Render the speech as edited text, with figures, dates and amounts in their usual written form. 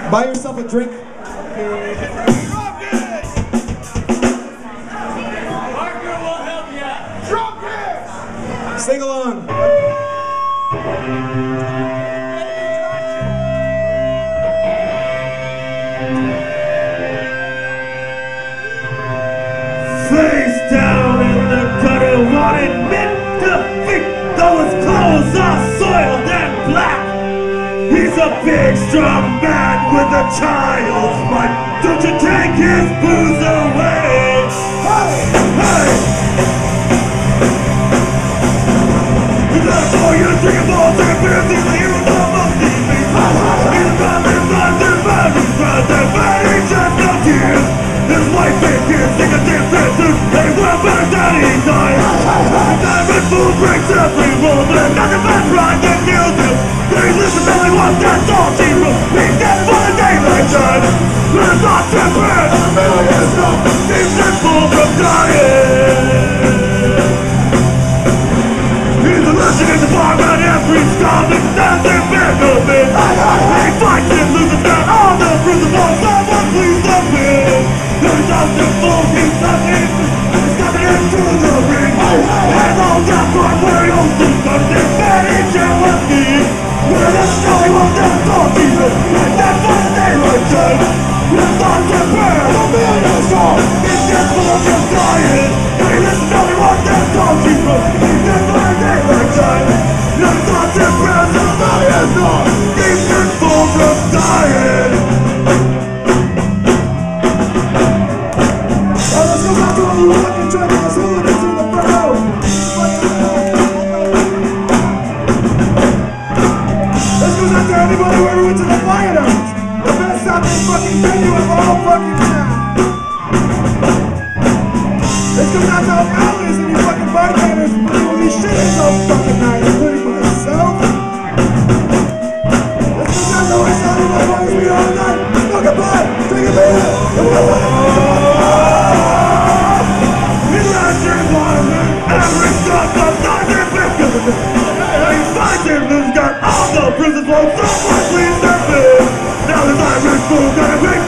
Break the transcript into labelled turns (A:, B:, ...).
A: Buy yourself a drink. Sing along.
B: Face down in the gutter, won't admit defeat, though his clothes are soiled and black. He's a big, strong man with a child's mind. Don't you take his booze away. Hey, hey. Therefore you drink a ball, take a beer, see the hero of most TV. He's a brother, but he just no tears. His wife is here, sing a damn tattoo. They will better than he died. Diamond fool breaks every rule, but nothing but pride that kills him. They listen to only one, that's all she wrote. He's dead for the daylight time. But it's not tempered, a million stuff. He's dead full from dying. He's allergic in the bar, but every scum is nothing big of it. He fights and loses, got all the bruises on someone, please stop him. There's nothing full, he's nothing. He's coming into the ring. And all that part where he also started this bad Jealousy. Where the story was that's all Jesus. And that's why they were dead. It's not tempered, a million strong. He's just full of dying. Hey, listen, tell me what that's all Jesus. He's just why they were dead. It's not tempered, a million strong. He's just full of dying.
A: Fucking trappers, hooligans in the front row. This goes out to everybody who ever went to the Fire House. The best sounding fucking venue of all fucking time. This goes out to all alleys and you fucking bartenders who will be shitting so fucking night, including myself. This goes out to all sounding my boys we all night. Smoke a blunt, drink a beer.
B: Every shot of nothing bigger. He finds him who's got all the bruises, won't someone please step in. Now this Irish fool gonna make